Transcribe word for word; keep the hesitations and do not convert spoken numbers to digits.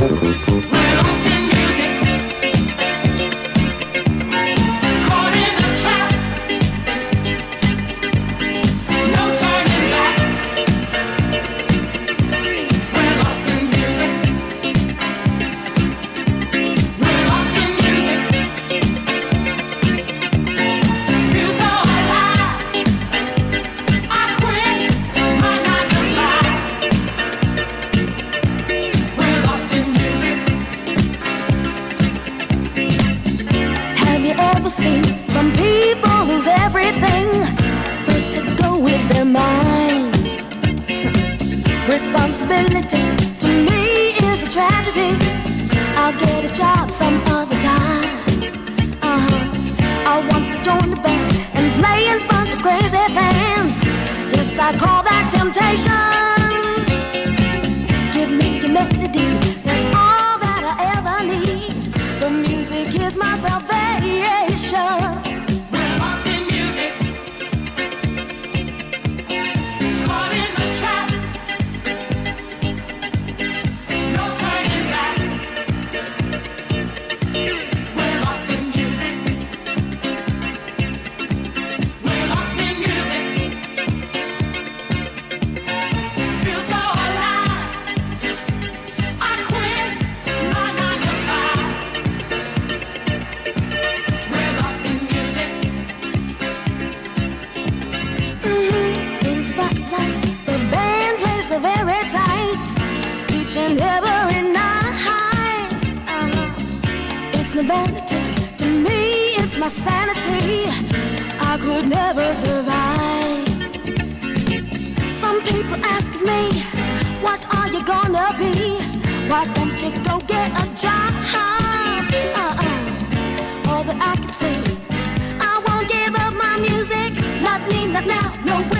Responsibility to me is a tragedy. I'll get a job some other time. Uh-huh. I want to join the band and play in front of crazy fans. Yes, I call that temptation. Give me your melody, that's all that I ever need. The music is my salvation. And every night, uh, it's no vanity to me, it's my sanity. I could never survive. Some people ask me, what are you gonna be? Why don't you go get a job? Uh-uh. All that I can say, I won't give up my music. Not me, not now, no